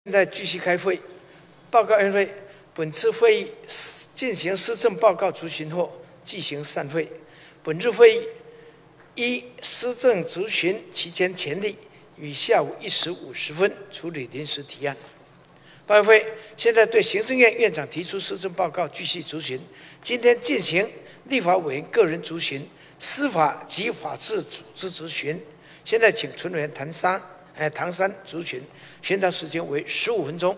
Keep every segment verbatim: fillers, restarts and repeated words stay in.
现在继续开会，报告院会。本次会议进行施政报告咨询后，进行散会。本日会议一施政咨询期间前例，于下午一时五十分处理临时提案。报告会现在对行政院院长提出施政报告继续咨询。今天进行立法委员个人咨询、司法及法制组织咨询。现在请陈委员唐山，呃，唐山咨询。宣导时间为十五分钟。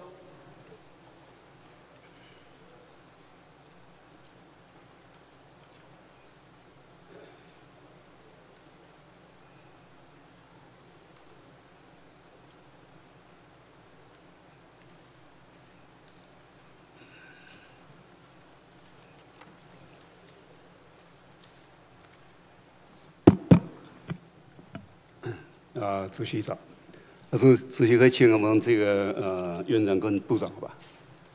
啊，主席早。那是主席可以请我们这个呃院长跟部长好吧？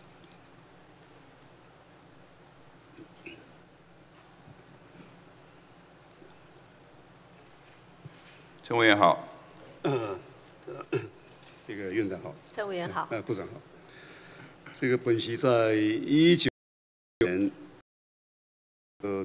陈委员好。 呃，这个院长好。 陈委员好。 呃，部长好。这个本席在一九年，呃。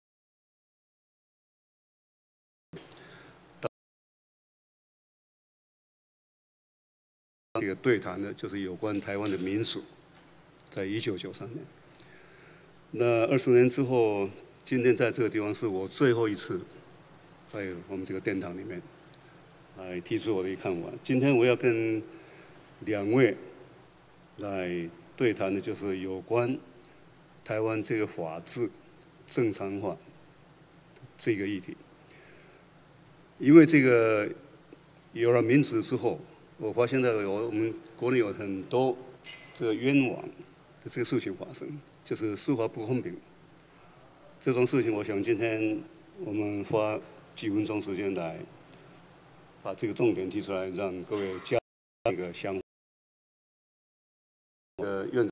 这个对谈呢，就是有关台湾的民主，在一九九三年。那二十年之后，今天在这个地方是我最后一次在我们这个殿堂里面来提出我的一看法。今天我要跟两位来对谈的，就是有关台湾这个法治正常化这个议题。因为这个有了民主之后。 我发现到有我们国内有很多这个冤枉的这个事情发生，就是司法不公平。这种事情，我想今天我们花几分钟时间来把这个重点提出来，让各位加一个想法。呃，院长。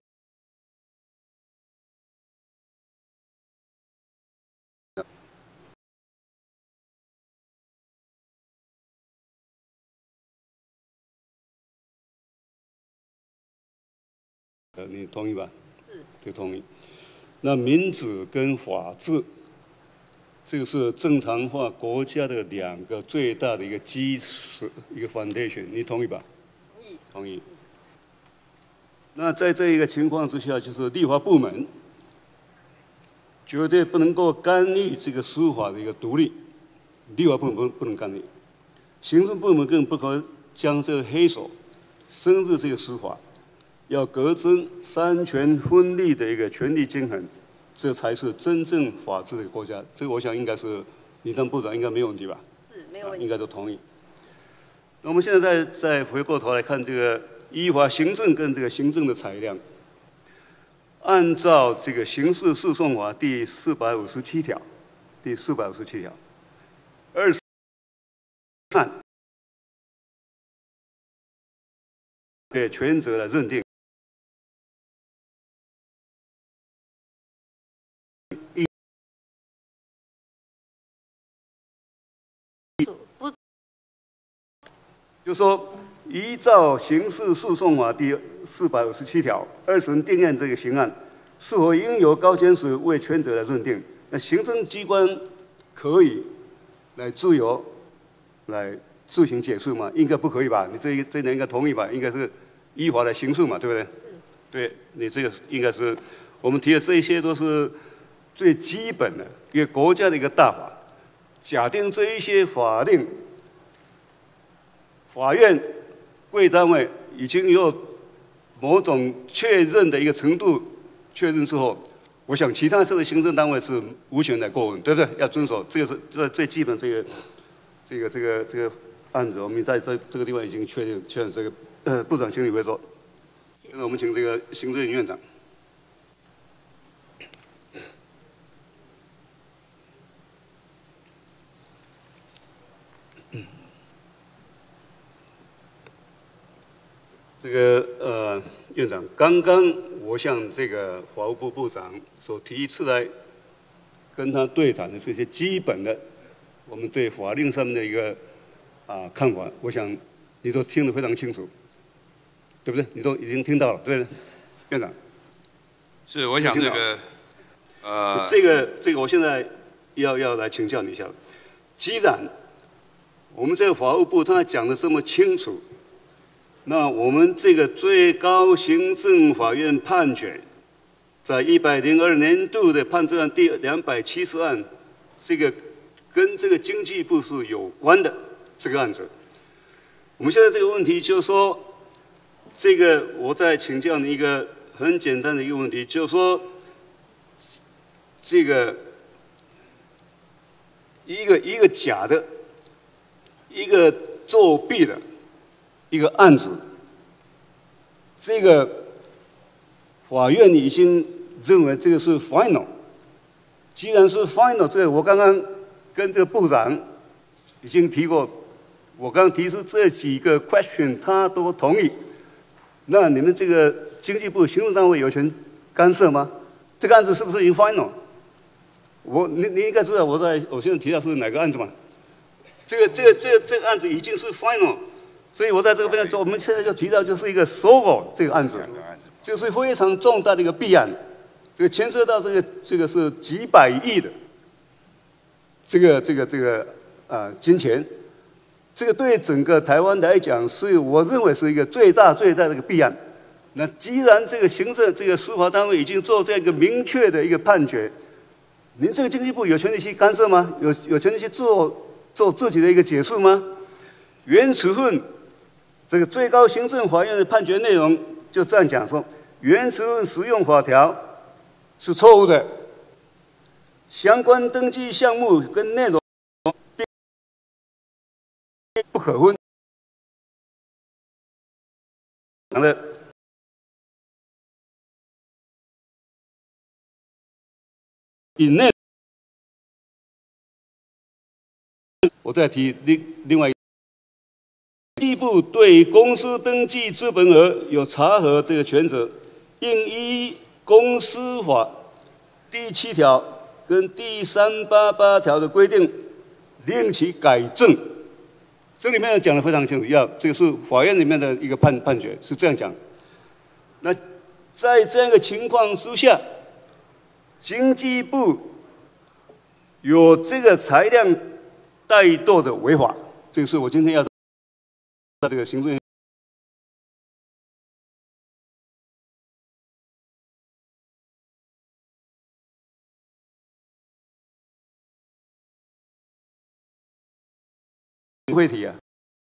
呃，你同意吧？是，这个同意。那民主跟法治，这个是正常化国家的两个最大的一个基石，一个 foundation， 你同意吧？同意。同意。那在这一个情况之下，就是立法部门绝对不能够干预这个司法的一个独立，立法部门不不能干预，行政部门更不可将这个黑手伸入这个司法。 要革真三权分立的一个权力均衡，这才是真正法治的国家。这个我想应该是你当部长应该没有问题吧？ 是，没有问题。 应该都同意。那我们现在再再回过头来看这个依法行政跟这个行政的裁量，按照这个刑事诉讼法第四百五十七条，第四百五十七条，二十案对权责的认定。 就说，依照刑事诉讼法第四百五十七条，二审定验这个刑案，是否应由高检署为权责来认定？那行政机关可以来自由来自行解释吗？应该不可以吧？你这一这点应该同意吧？应该是依法来行事嘛，对不对？是。对你这个应该是我们提的这一些都是最基本的一个国家的一个大法。假定这一些法令。 法院贵单位已经有某种确认的一个程度确认之后，我想其他这个行政单位是无权来过问，对不对？要遵守，这个是这最基本这个这个这个这个案子，我们在这这个地方已经确认确认这个呃部长请你回说。现在我们请这个行政院院长。 这个呃，院长，刚刚我向这个法务部部长所提出来跟他对谈的这些基本的，我们对法令上面的一个啊看法，我想你都听得非常清楚。 对不对？你都已经听到了，对不对，院长？ 是，我想这个，呃， 这个这个，我现在要要来请教你一下。既然我们这个法务部他讲的这么清楚，那我们这个最高行政法院判决，在一百零二年度的判决案第两百七十案，这个跟这个经济部是有关的这个案子。我们现在这个问题就是说，这个我再请教你一个很简单的一个问题，就是说，这个一个一个假的，一个作弊的一个案子，这个法院已经认为这个是 final。既然是 final， 这个我刚刚跟这个部长已经提过，我刚刚提出这几个 question， 他都同意。那你们这个经济部行政单位有权干涉吗？这个案子是不是已经 final？ 我你你应该知道我在我现在提到是哪个案子嘛？这个这个这个这个案子已经是 final， 所以我在这个边说，我们现在就提到就是一个 SOGO 这个案子，就是非常重大的一个弊案，这个牵涉到这个这个是几百亿的这个这个这个啊、呃、金钱。这个对整个台湾来讲，是我认为是一个最大最大的一个弊案。那既然这个行政这个司法单位已经做这样一个明确的一个判决，您这个经济部有权利去干涉吗？有有权利去做做自己的一个解释吗？原处分这个最高行政法院的判决内容就这样讲说：原处分使用法条是错误的，相关登记项目跟内容不可分。的以内，我再提另另外一，经济部对公司登记资本额有查核这个权责，应依公司法第七条跟第三八八条的规定，令其改正。这里面讲得非常清楚，要这个是法院里面的一个判判决是这样讲。那在这样一个情况之下，经济部有这个裁量怠惰的违法，这个是我今天要这个行政会提啊。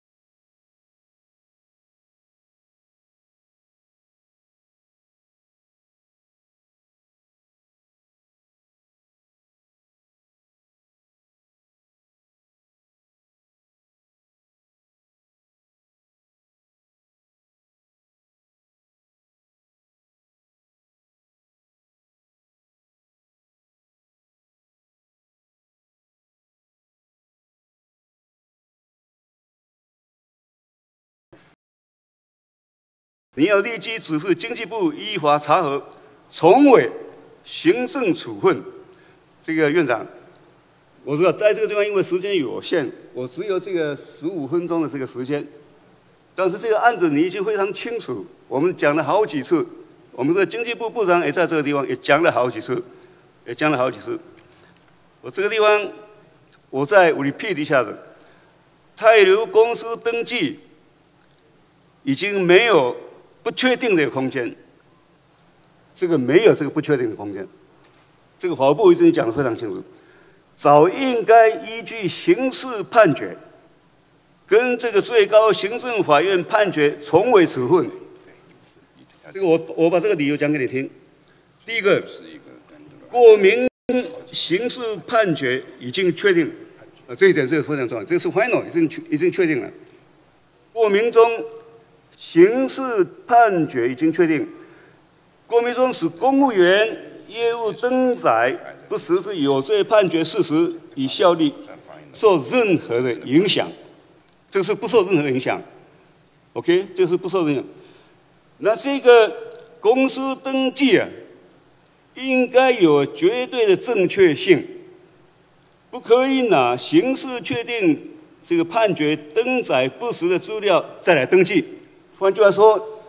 你要立即指示经济部依法查核，重委行政处分。这个院长，我知道在这个地方因为时间有限，我只有这个十五分钟的这个时间。但是这个案子你已经非常清楚，我们讲了好几次，我们的经济部部长也在这个地方也讲了好几次，也讲了好几次。我这个地方我再 repeat 一下子，泰流公司登记已经没有不确定的空间，这个没有这个不确定的空间，这个法务部已经讲得非常清楚，早应该依据刑事判决跟这个最高行政法院判决重委处分。这个我我把这个理由讲给你听。第一个，过民刑事判决已经确定，呃，这一点是非常重要，这个是 final 已经已经确定了。过民中刑事判决已经确定，过民中使公务员业务登载不实施有罪判决事实，以效力受任何的影响，这个是不受任何影响。OK， 这个是不受影响。那这个公司登记啊，应该有绝对的正确性，不可以拿刑事确定这个判决登载不实的资料再来登记。换句话说，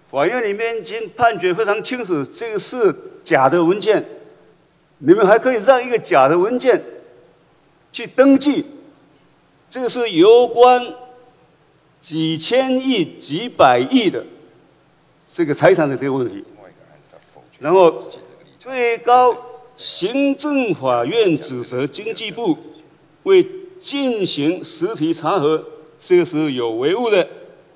法院里面已经判决非常清楚，这个是假的文件，你们还可以让一个假的文件去登记，这个是有关几千亿、几百亿的这个财产的这个问题。然后，最高行政法院指责经济部为进行实体查核，这个是有违误的。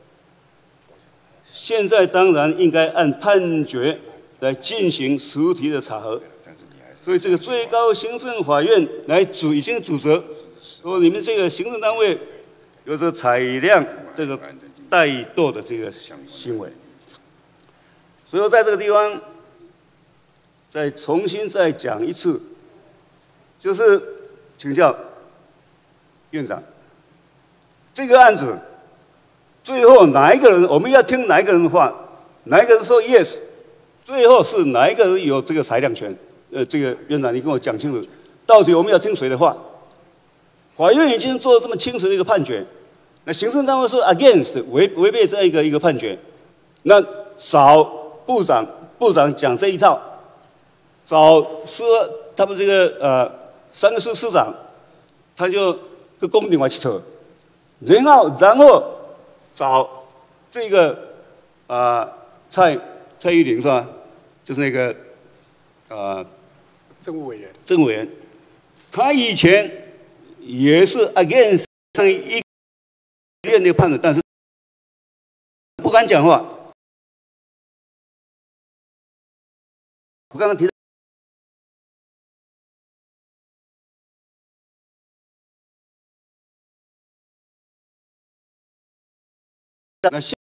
现在当然应该按判决来进行实体的查核。所以这个最高行政法院来指已经指责说你们这个行政单位有着采量这个怠惰的这个行为。所以在这个地方再重新再讲一次，就是请教院长，这个案子最后哪一个人，我们要听哪一个人的话，哪一个人说 yes， 最后是哪一个人有这个裁量权？呃，这个院长，你跟我讲清楚，到底我们要听谁的话？法院已经做了这么清楚的一个判决，那行政单位说 against 违违背这样一个一个判决，那找部长部长讲这一套，找说他们这个呃三个市市长，他就跟公平外去扯，然后然后找这个啊、呃、蔡蔡依林是吧？就是那个呃。 政务委员， 政务委员，他以前也是 against 上一院那个判断，但是不敢讲话。我刚刚提到，那现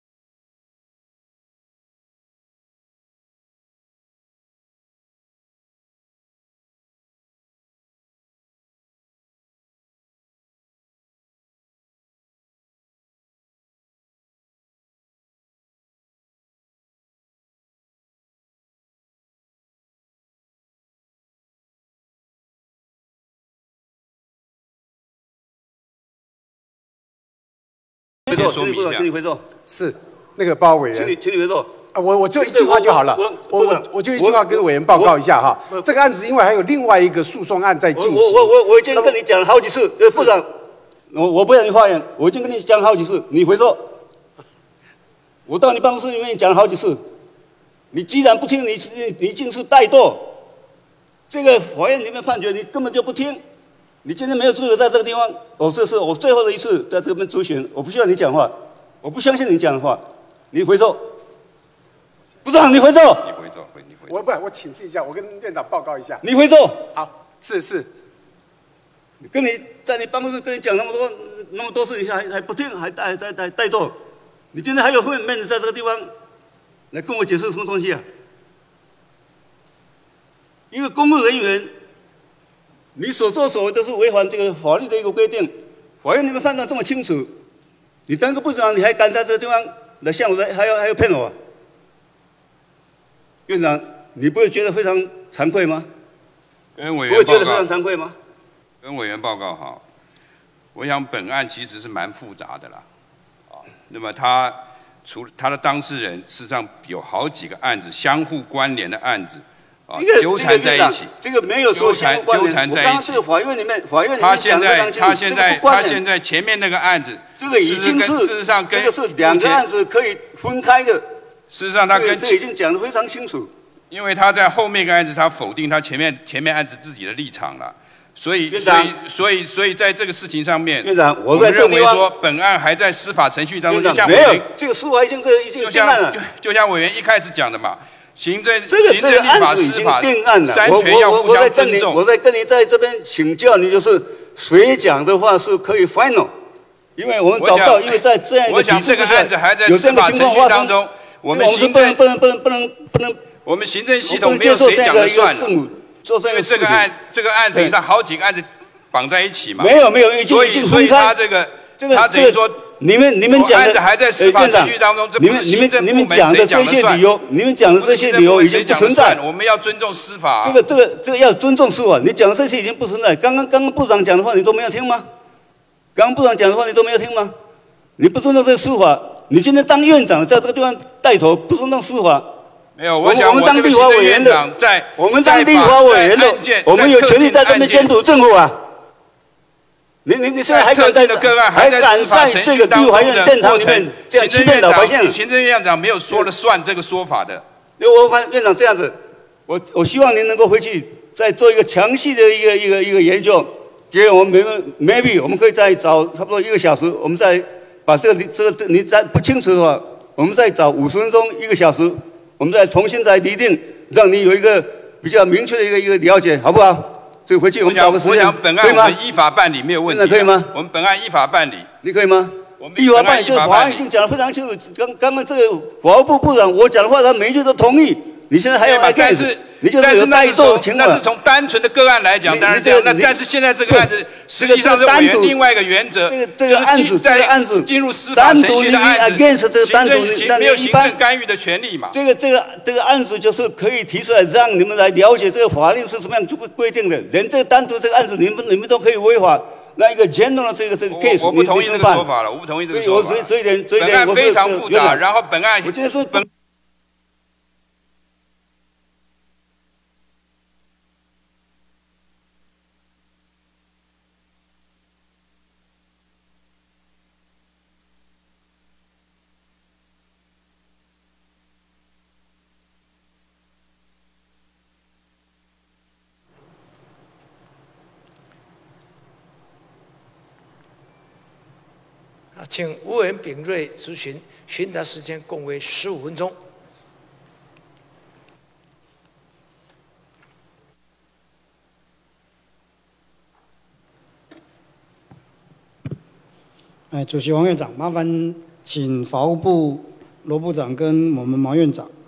回座，请你回座，请你回座。 是那个报告委员， 请你，请你回座。 啊，我我就一句话就好了。我我我我就一句话跟委员报告一下哈。这个案子因为还有另外一个诉讼案在进行。 我我我我已经跟你讲了好几次，呃，部长，我我不让你发言，我已经跟你讲了好几次，你回座。我到你办公室里面讲了好几次，你既然不听，你你你竟是怠惰。这个法院里面判决你根本就不听。你今天没有资格在这个地方，我这是我最后的一次在这边咨询，我不需要你讲话，我不相信你讲的话，你回座，部长，你回座， 你回座，回你回。 我不，我请示一下，我跟院长报告一下。 你回座。 好，是是。 跟你在你办公室跟你讲那么多那么多事，你还还不听，还带还带怠惰，你今天还有面面子在这个地方来跟我解释什么东西啊？一个公务人员。你所作所为都是违反这个法律的一个规定，法院你们判断这么清楚，你当个部长你还敢在这个地方来向我来还要还要骗我、啊？院长，你不会觉得非常惭愧吗？ 跟委员报告。 不会觉得非常惭愧吗？ 跟委员报告好，我想本案其实是蛮复杂的啦，啊，那么他除他的当事人，事实上有好几个案子相互关联的案子。纠缠在一起， 这个没有说相互关联。 纠缠在一起。 我刚刚这个法院里面，法院里面他现在他现在他现在前面那个案子， 这个已经是事实上跟这个是两个案子可以分开的。 事实上，他跟这已经讲得非常清楚。 因为他在后面一个案子，他否定他前面前面案子自己的立场了，所以所以所以所以在这个事情上面， 院长， 我在认为说本案还在司法程序当中，就像没有这个司法已经是已经定案了， 就就像委员一开始讲的嘛。行政、 这个、 行政、立法、司法定案了， 三权要互相尊重。 我在跟你在这边请教你，就是谁讲的话是可以 final， 因为我们找到，因为在这样一个体制之下，有这个情况发生， 我们行政不能不能不能不能， 我们行政系统没有谁讲的算了。因为这个案这个案等于上好几个案子绑在一起嘛。 没有没有，已经已经分开。 他这个这个他等于说。 你们你们讲的， 还在司法程序当中，这你们你们你们讲的这些理由，你们讲的这些理由已经不存在。 我们要尊重司法。 这个这个这个要尊重司法。你讲的这些已经不存在。刚刚刚刚部长讲的话你都没有听吗？刚刚部长讲的话你都没有听吗？你不尊重这个司法，你今天当院长在这个地方带头，不是弄司法。 没有，我想我们当立法委员的， 在我们当立法委员的，我们有权利在这边监督政府啊。你你你现在还敢在还敢在这个立法院殿堂里面这样欺骗老百姓？ 行政院长没有说了算这个说法的。 我发院长这样子，我我希望您能够回去再做一个详细的一个一个一个研究，给我们 maybe 我们可以再找差不多一个小时，我们再把这个这个你再不清楚的话，我们再找五十分钟一个小时，我们再重新再拟定，让你有一个比较明确的一个一个了解，好不好？这个回去我们找个时间， 我想本案我们依法办理没有问题， 可以吗？ 我们本案依法办理， 你可以吗？ 我们依法办理，这个法案已经讲得非常清楚。刚刚刚这个法务部部长我讲的话，他每一句都同意。你现在还要 against， 你就是有带动情况。 那是从单纯的个案来讲，当然这样。那但是现在这个案子实际上是委员另外一个原则， 这个这个案子，这个案子进入司法程序的案子， 行政没有行政干预的权利嘛。 这个这个这个案子就是可以提出来，让你们来了解这个法令是怎么样规规定的。连这个单独这个案子，你们你们都可以违法。那一个 general 的这个这个 case， 我不同意这个说法了，我不同意这个说法。 所以所以点，所以本案非常复杂，然后本案我今天说本。 请吴委员秉锐质询，询答时间共为十五分钟。 哎，主席王院长，麻烦请法务部罗部长跟我们毛院长